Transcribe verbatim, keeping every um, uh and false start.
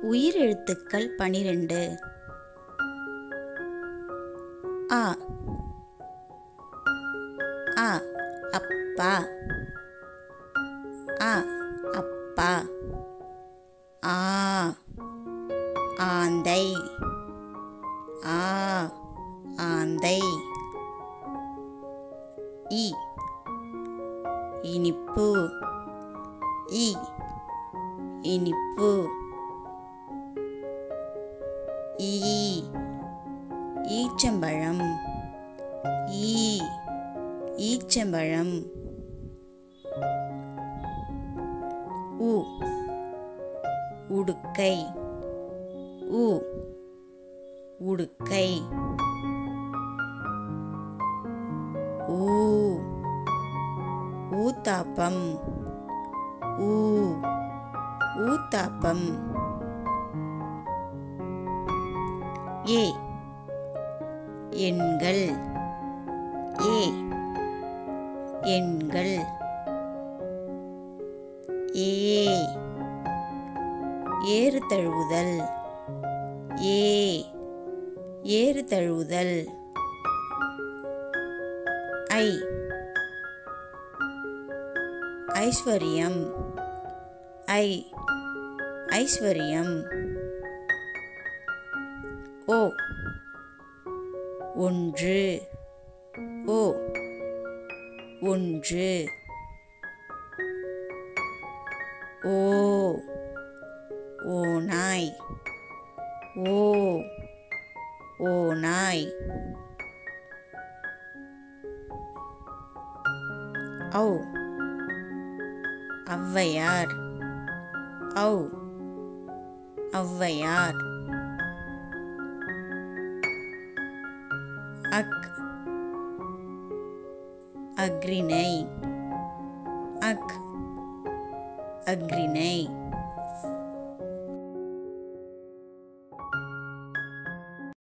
உயிரெழுத்துக்கள் பனிரெண்டு. அ அ அப்பா, அ அப்பா. ஆ ஆந்தை, ஆ ஆந்தை. இ இனிப்பு, இ இனிப்பு. ஈ ஈச்சம்பழம், ஈ ஈச்சம்பழம். உ உடுக்கை, உ உடுக்கை. ஊ ஊத்தாப்பம், ஊ ஊத்தாப்பம். ஏ எண்கள், ஏ எண்கள். ஏ ஏறு தழுவுதல், ஏ ஏறு தழுவுதல். ஐ ஐஸ்வர்யம், ஐ ஐஸ்வர்யம். ஓ ஒன்று, ஓ ஒன்று. ஓ ஓநாய், ஓ ஓநாய். ஔ ஔவையார், ஔ ஔவையார். அக் அக்ரிணை, அக் அக்ரிணை.